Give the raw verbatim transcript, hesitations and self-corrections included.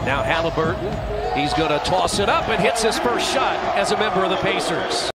Now Haliburton, he's going to toss it up and hits his first shot as a member of the Pacers.